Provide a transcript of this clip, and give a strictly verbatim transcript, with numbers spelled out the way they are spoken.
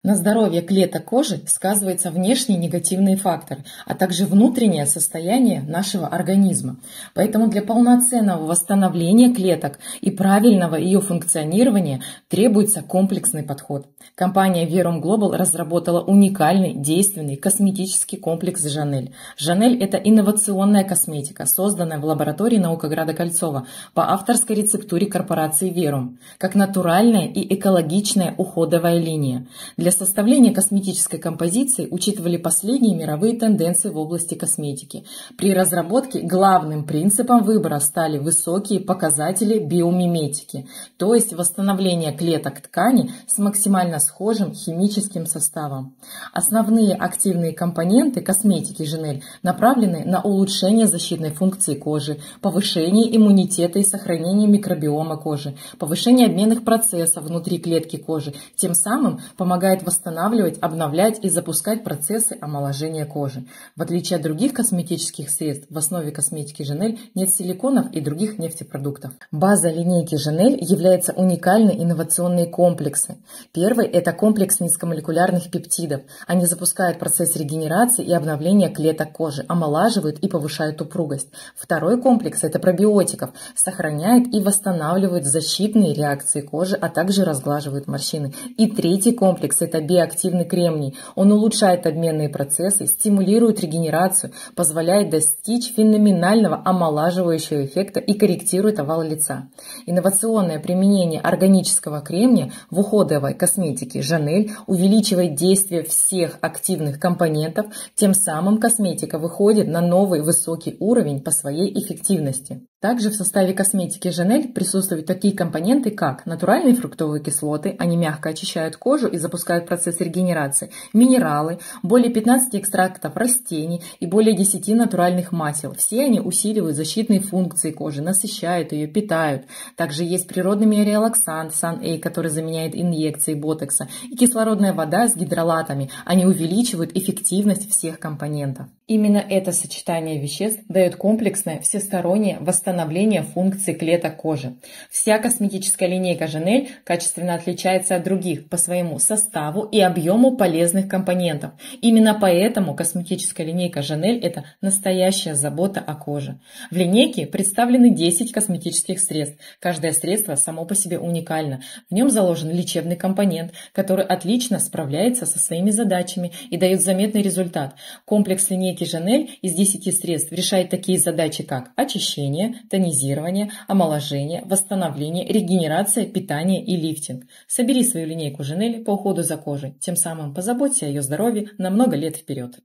На здоровье клеток кожи сказываются внешние негативные факторы, а также внутреннее состояние нашего организма. Поэтому для полноценного восстановления клеток и правильного ее функционирования требуется комплексный подход. Компания Verum Global разработала уникальный действенный косметический комплекс Жанель. Жанель – это инновационная косметика, созданная в лаборатории Наукограда Кольцова по авторской рецептуре корпорации Verum, как натуральная и экологичная уходовая линия. Для составления косметической композиции учитывали последние мировые тенденции в области косметики. При разработке главным принципом выбора стали высокие показатели биомиметики, то есть восстановление клеток ткани с максимально схожим химическим составом. Основные активные компоненты косметики Жанель направлены на улучшение защитной функции кожи, повышение иммунитета и сохранение микробиома кожи, повышение обменных процессов внутри клетки кожи, тем самым помогает восстанавливать, обновлять и запускать процессы омоложения кожи. В отличие от других косметических средств, в основе косметики Жанель нет силиконов и других нефтепродуктов. База линейки Жанель является уникальные инновационные комплексы. Первый – это комплекс низкомолекулярных пептидов. Они запускают процесс регенерации и обновления клеток кожи, омолаживают и повышают упругость. Второй комплекс – это пробиотиков, сохраняет и восстанавливает защитные реакции кожи, а также разглаживает морщины. И третий комплекс – это биоактивный кремний. Он улучшает обменные процессы, стимулирует регенерацию, позволяет достичь феноменального омолаживающего эффекта и корректирует овал лица. Инновационное применение органического кремния в уходовой косметике Жанель увеличивает действие всех активных компонентов, тем самым косметика выходит на новый высокий уровень по своей эффективности. Также в составе косметики Жанель присутствуют такие компоненты, как натуральные фруктовые кислоты, они мягко очищают кожу и запускают процесс регенерации, минералы, более пятнадцати экстрактов растений и более десяти натуральных масел. Все они усиливают защитные функции кожи, насыщают ее, питают. Также есть природный миорелаксант Сан-Эй, который заменяет инъекции ботокса, и кислородная вода с гидролатами. Они увеличивают эффективность всех компонентов. Именно это сочетание веществ дает комплексное всестороннее восстановление функций клеток кожи. Вся косметическая линейка Жанель качественно отличается от других по своему составу и объему полезных компонентов. Именно поэтому косметическая линейка Жанель – это настоящая забота о коже. В линейке представлены десять косметических средств. Каждое средство само по себе уникально. В нем заложен лечебный компонент, который отлично справляется со своими задачами и дает заметный результат. Комплекс линейки Жанель из десяти средств решает такие задачи, как очищение, тонизирование, омоложение, восстановление, регенерация, питание и лифтинг. Собери свою линейку Жанель по уходу за кожей, тем самым позаботься о ее здоровье на много лет вперед.